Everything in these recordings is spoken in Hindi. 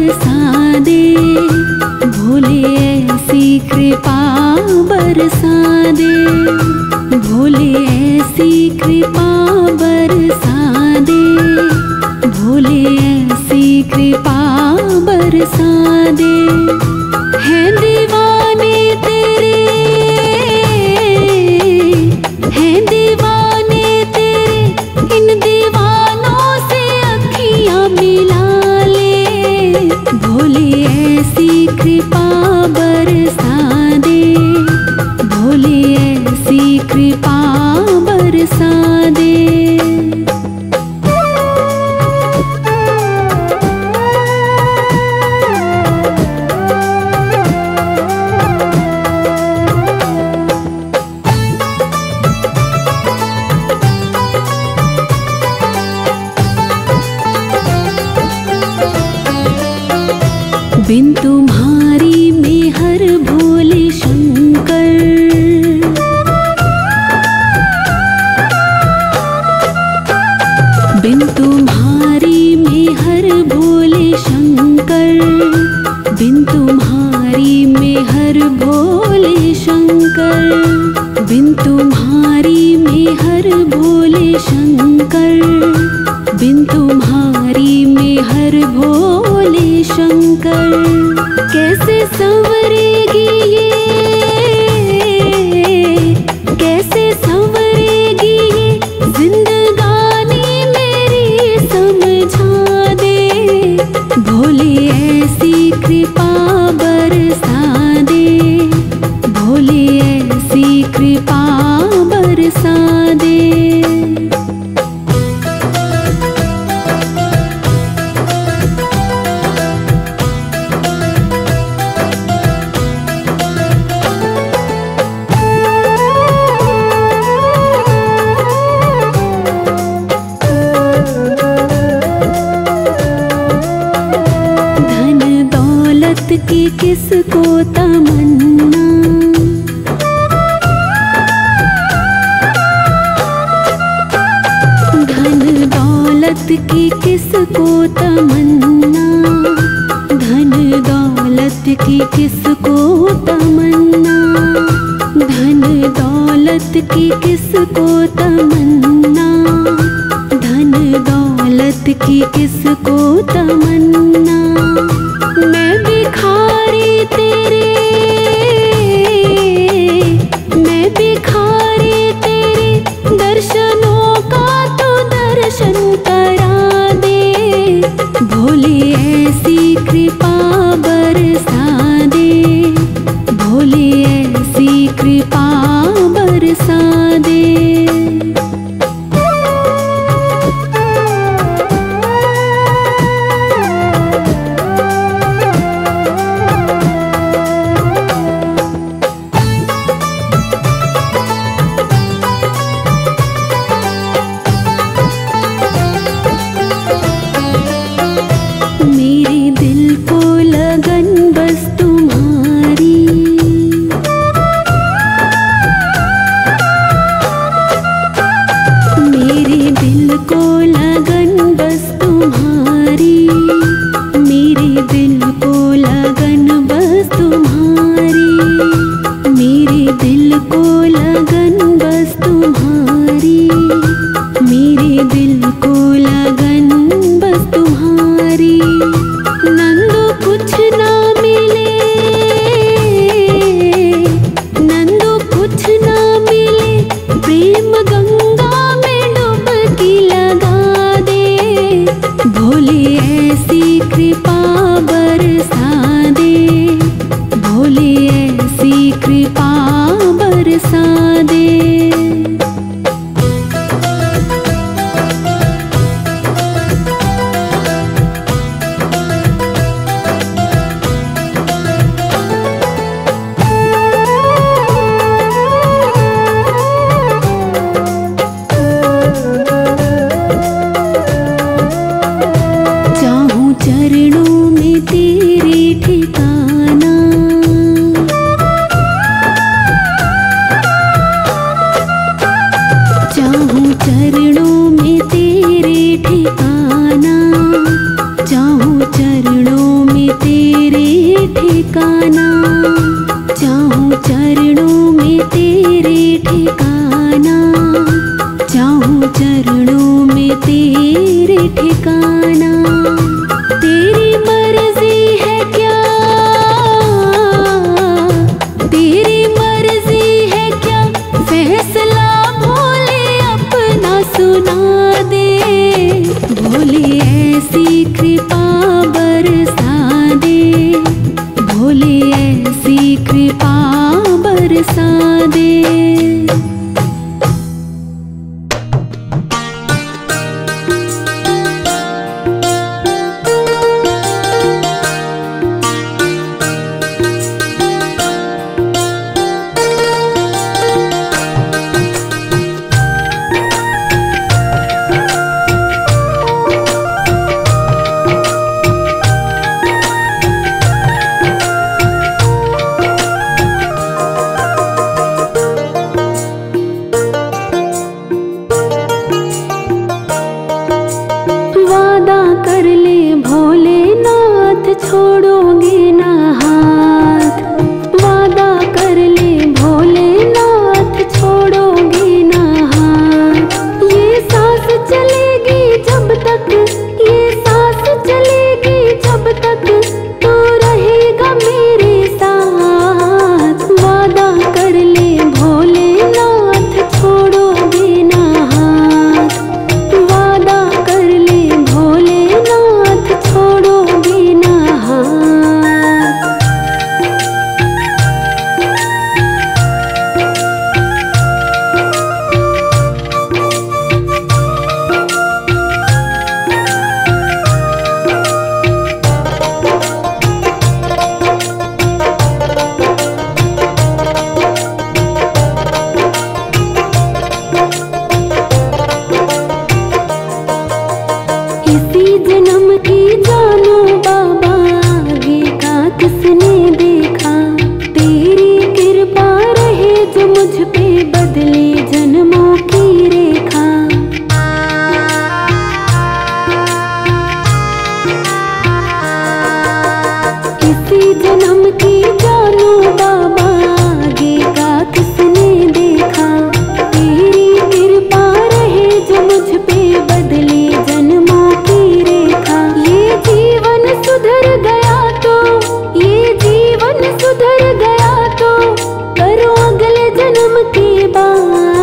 बरसा दे, भोले ऐसी कृपा बरसा दे, भोले ऐसी कृपा बरसा दे, भोले ऐसी कृपा बरसा दे। है दीवाने तेरे, है दीवाने तेरे, इन दीवानों से अखियां मिला ले, भोले ऐसी कृपा बरसा दे, भोले ऐसी कृपा बरसा दे। बिन तुम्हारी में हर भोले शंकर, बिन तुम्हारी में हर भोले शंकर, बिन तुम्हारी में हर भोले शंकर, बिन तुम्हारी में हर भोले शंकर, बिन तुम्हारी में हर भोले शंकर। कैसे संवरेगी ये, कैसे संवरेगी ये जिंदगानी मेरी, समझा दे, भोले ऐसी कृपा बरसा दे, भोले ऐसी कृपा बरसा दे। की किसको तमन्ना, धन दौलत की किसको तमन्ना, धन दौलत की किसको तमन्ना, धन दौलत की किसको तमन्ना, धन दौलत की किसको तमन्ना। मैं भिखारी तेरे, मैं भिखारी तेरे, दर्शनों का तो दर्शन करा दे, भोले ऐसी कृपा बरसा दे, भोले ऐसी कृपा बरसा दे। मेरे दिल को लगन बस तुम्हारी, मेरे दिल को लगन बस तुम्हारी, मेरे दिल को लगन बस तुम्हारी, मेरे दिल को लगन बस तुम्हारी, मेरे दिल को लगन बस तुम्हारी। नंदू कुछ ना मिले, नंदू कुछ ना मिले, प्रेम गंगा में डुबकी लगा दे, भोले ऐसी कृपा बरसा दे, भोले ऐसी कृपा बरसा दे। ठिकाना, चाहूं चरणों में तेरे ठिकाना, चाहूं चरणों में तेरे ठिकाना। तेरी मर्जी है क्या, तेरी मर्जी है क्या, फैसला भोले अपना सुना दे। भोले ऐसी कृपा बरसा दे, भोले ऐसी कृपा बरसा दे। कर ले भोलेनाथ, छोड़ोगे ना हाथ। वादा कर ले भोलेनाथ, छोड़ोगे ना हाथ। ये सांस चलेगी जब तक, ये सांस चलेगी जब तक, तू रहेगा मेरे साथ। वादा कर ले भोलेनाथ, छोड़ोगे ना हाथ। वादा कर ले भोलेनाथ, छोड़ोगे ना हाथ। इसी जन्म की जानो बाबा, आगे का किसने देखा। तेरी कृपा रहे जो मुझ पे, बदले जन्मों की रेखा। इसी जन्म की जानो बाबा, आगे का किसने देखा। तेरी कृपा रहे जो मुझ पे, बदले जन्मों की रेखा। ये जीवन सुधर गया तो, ये जीवन सुधर गया तो, करो अगले जन्म की बात।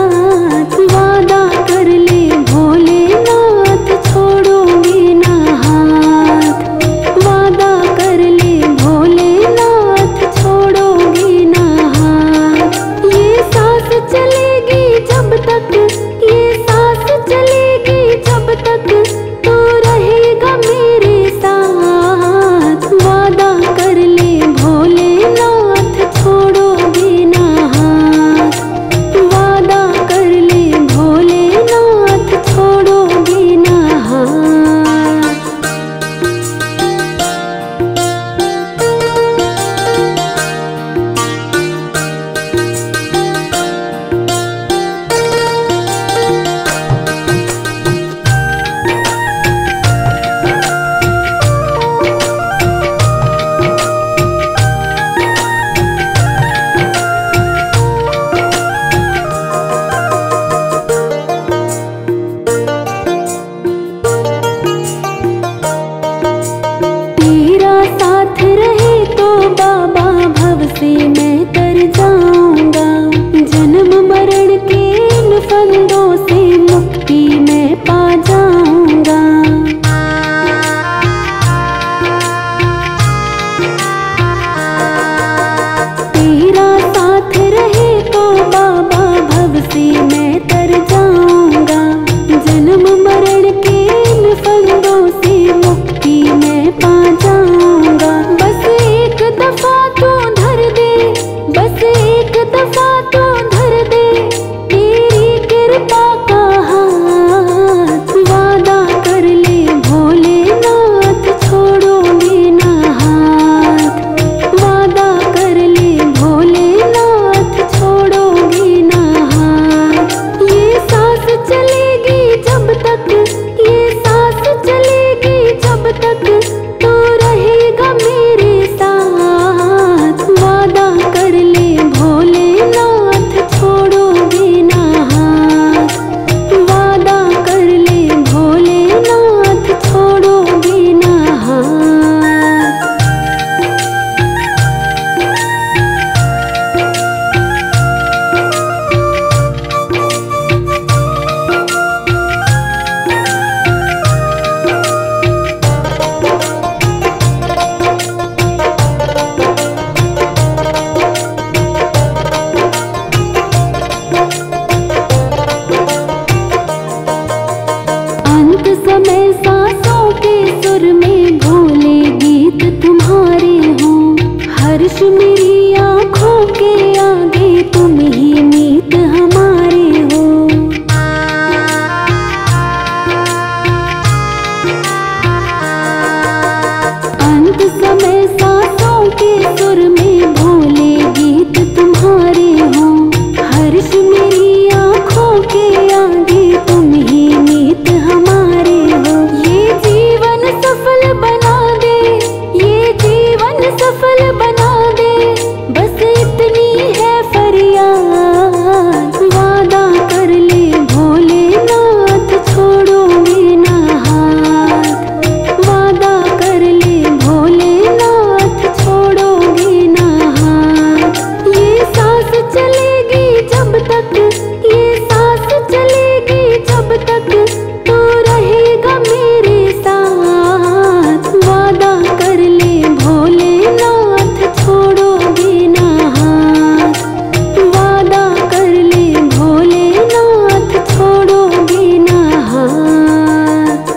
के सुर में भोले गीत तुम्हारे हो। हर्ष मेरी आँखों के आगे तुम ही मीत हमारे हो। ये जीवन सफल बना दे, ये जीवन सफल बना दे, बस इतनी है फरियाद। वादा कर ले भोलेनाथ छोड़ोगे ना हाथ। वादा कर ले भोलेनाथ छोड़ोगे ना हाथ। ये सांस चलेगी जब तक, ये सांस चलेगी जब तक तू रहेगा मेरे साथ। वादा कर ले भोलेनाथ छोड़ोगे ना हाथ। वादा कर ले भोलेनाथ छोड़ोगे ना हाथ।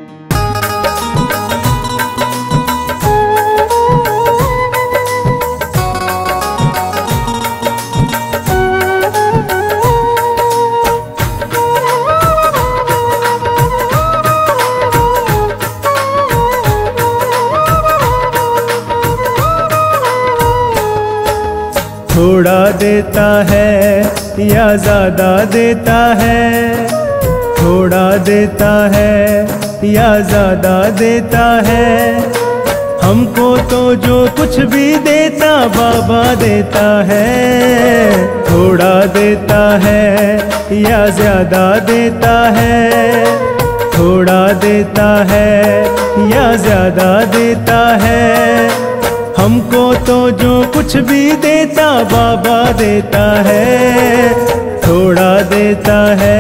थोड़ा देता है या ज्यादा देता है, थोड़ा देता है या ज्यादा देता है। हमको तो जो कुछ भी देता बाबा देता है। थोड़ा देता है या ज्यादा देता है, थोड़ा देता है या ज्यादा देता है। हमको तो जो कुछ भी देता बाबा देता है। थोड़ा देता है।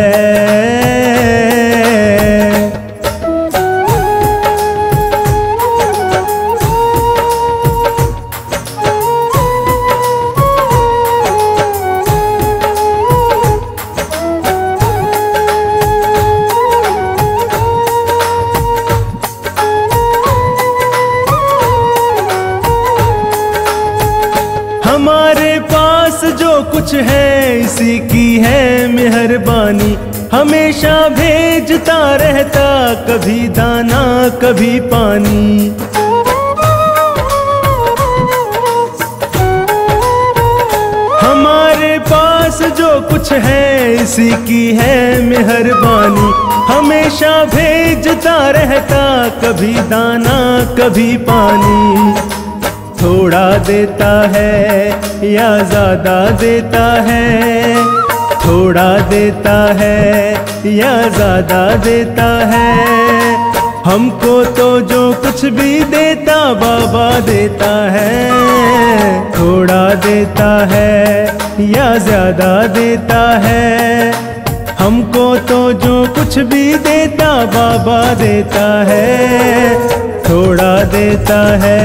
हमारे पास जो कुछ है इसी की है मेहरबानी। हमेशा भेजता रहता, कभी दाना कभी पानी। हमारे पास जो कुछ है इसी की है मेहरबानी। हमेशा भेजता रहता, कभी दाना कभी पानी। थोड़ा देता है या ज्यादा देता है, थोड़ा देता है या ज्यादा देता है। हमको तो जो कुछ भी देता बाबा देता है। थोड़ा देता है या ज्यादा देता है। हमको तो जो कुछ भी देता बाबा देता है। थोड़ा देता है।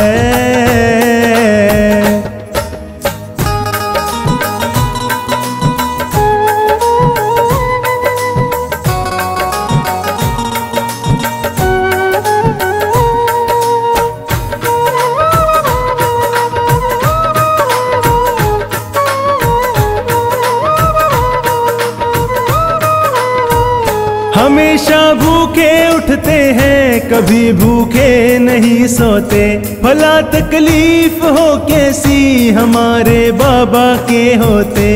हमेशा भूखे उठते हैं, कभी भूखे नहीं सोते। भला तकलीफ हो कैसी हमारे बाबा के होते।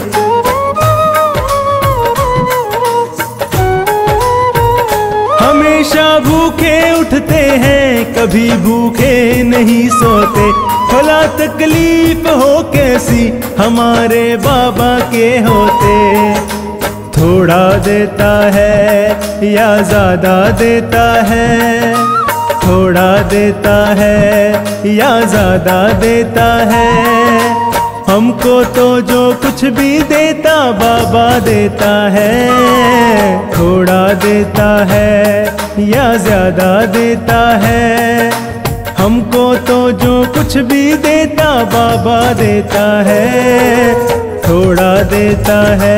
हमेशा भूखे उठते हैं, कभी भूखे नहीं सोते। भला तकलीफ हो कैसी हमारे बाबा के होते। थोड़ा देता है या ज्यादा देता है, थोड़ा देता है या ज्यादा देता है। हमको तो जो कुछ भी देता बाबा देता है। थोड़ा देता है या ज्यादा देता है। हमको तो जो कुछ भी देता बाबा देता है। थोड़ा देता है।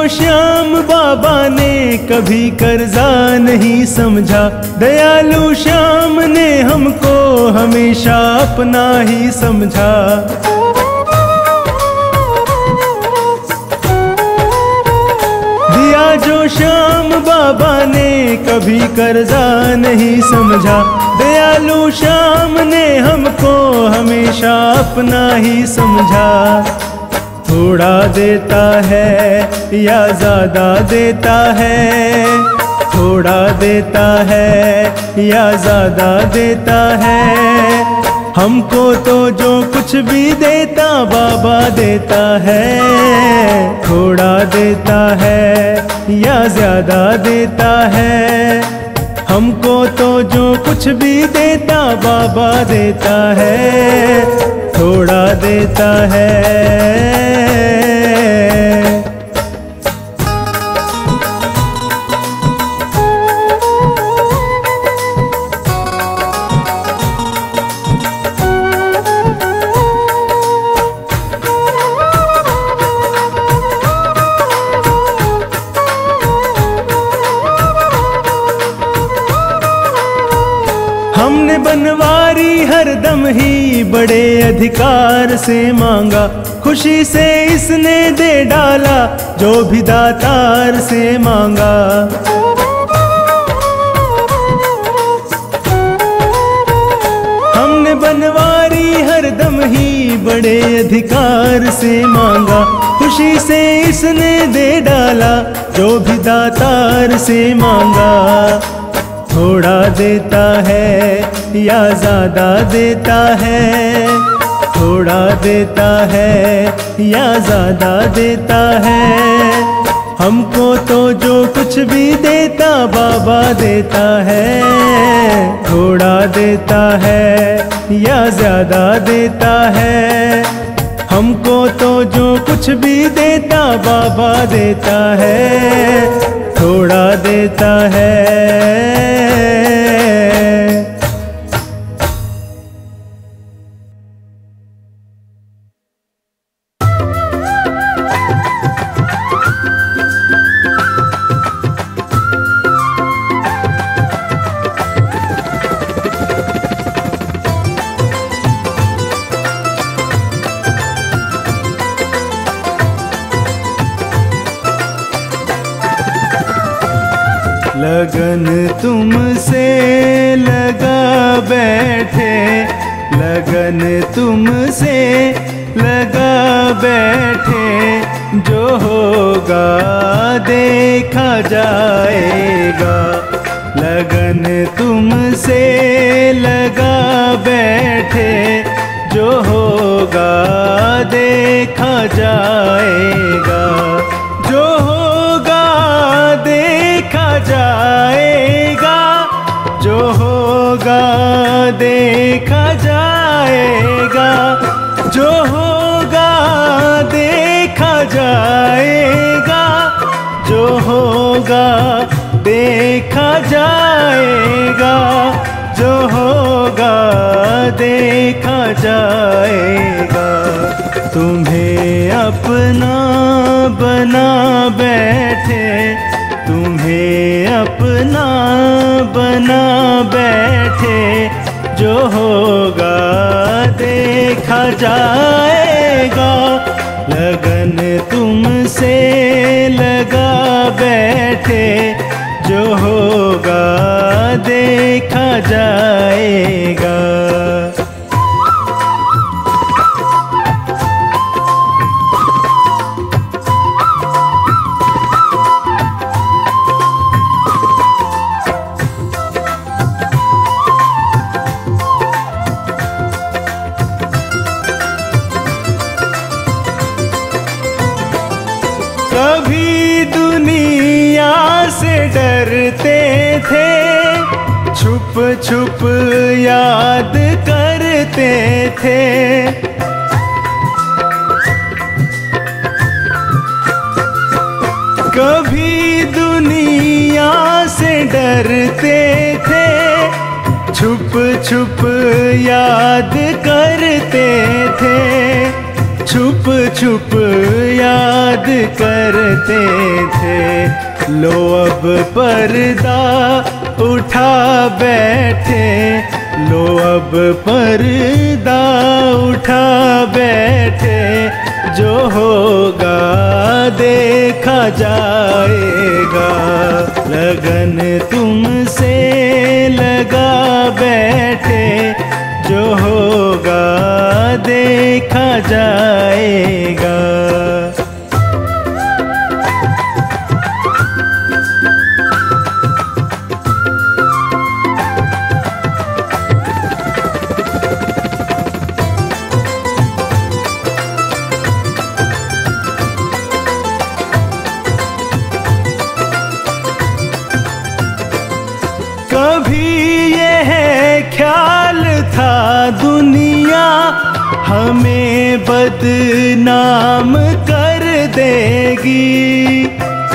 श्याम बाबा ने कभी कर्जा नहीं समझा, दयालु श्याम ने हमको हमेशा अपना ही समझा। दिया जो श्याम बाबा ने कभी कर्जा नहीं समझा, दयालु श्याम ने हमको हमेशा अपना ही समझा। थोड़ा देता है या ज्यादा देता है, थोड़ा देता है या ज्यादा देता है, हमको तो जो कुछ भी देता बाबा देता है। थोड़ा देता है या ज्यादा देता है, हमको तो जो कुछ भी देता बाबा देता है। थोड़ा देता है। हमने बनवारी हरदम ही बड़े अधिकार से मांगा, खुशी से इसने दे डाला जो भी दातार से मांगा। हमने बनवारी हरदम ही बड़े अधिकार से मांगा, खुशी से इसने दे डाला जो भी दातार से मांगा। थोड़ा देता है या ज्यादा देता है, थोड़ा देता है या ज्यादा देता है, हमको तो जो कुछ भी देता बाबा देता है। थोड़ा देता है या ज्यादा देता है, हमको तो जो कुछ भी देता बाबा देता है। थोड़ा देता है। लगन तुमसे लगा बैठे, लगन तुमसे लगा बैठे, जो होगा देखा जाएगा। लगन तुमसे लगा बैठे, जो होगा देखा जाएगा। जो होगा देखा जाएगा, जो होगा देखा जाएगा, जो होगा देखा जाएगा, जो होगा देखा जाएगा, जो होगा देखा जाएगा। तुम्हें अपना बना बैठे, तुम्हें अपना बना बैठे, जो होगा देखा जाएगा। लगन तुमसे लगा बैठे, जो होगा देखा जाएगा। कभी दुनिया से डरते थे, छुप छुप याद करते थे। कभी दुनिया से डरते थे, छुप छुप याद करते थे, छुप छुप याद याद करते थे। लो अब पर्दा उठा बैठे, लो अब पर्दा उठा बैठे, जो होगा देखा जाएगा। लगन तुमसे लगा बैठे, जो होगा देखा जाएगा। कभी यह ख्याल था दुनिया हमें बदनाम कर देगी,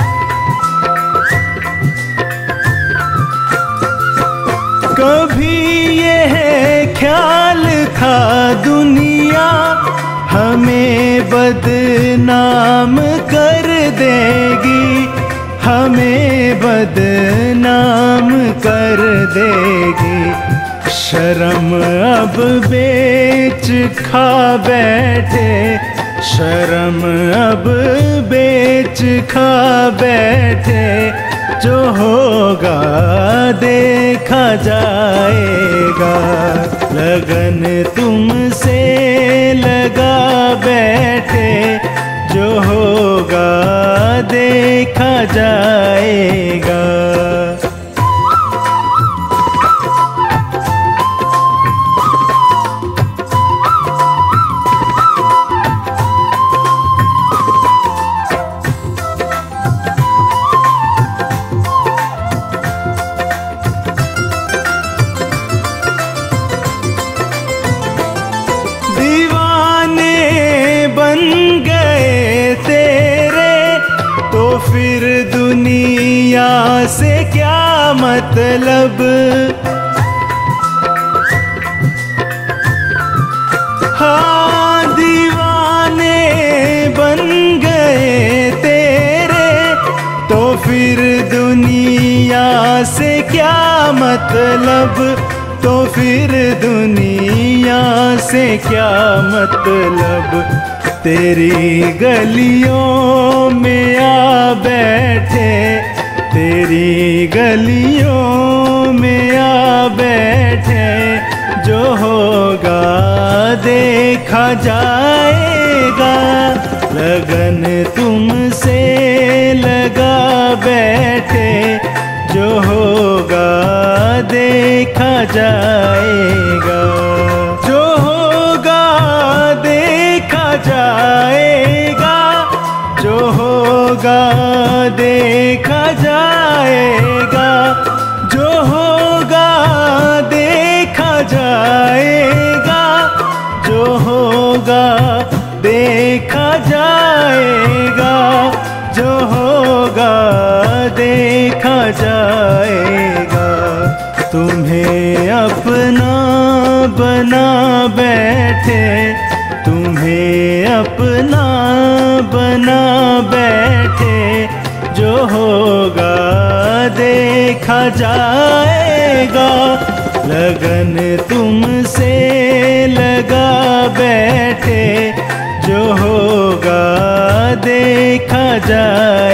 कभी यह ख्याल था दुनिया हमें बदनाम कर देगी, हमें बदनाम कर देगी। शर्म अब बेच खा बैठे, शर्म अब बेच खा बैठे, जो होगा देखा जाएगा। लगन तुमसे लगा बैठे, जो होगा देखा जाएगा। दीवाने बन गए तेरे तो फिर दुनिया से क्या मतलब। हाँ दीवाने बन गए तेरे तो फिर दुनिया से क्या मतलब, तो फिर दुनिया से क्या मतलब। तेरी गलियों में आ बैठे, तेरी गलियों में आ बैठे, जो होगा देखा जाएगा। लगन तुमसे लगा बैठे, जो होगा देखा जाएगा, जो होगा देखा जाएगा, जो होगा देखा जाएगा, जो होगा देखा जाएगा, जो होगा देखा जाएगा, जो होगा देखा जाएगा। तुम्हें अपना बना बैठे, तुम्हें अपना बना बैठे, जो होगा देखा जाएगा। लगन तुमसे लगा बैठे, जो होगा देखा जाएगा।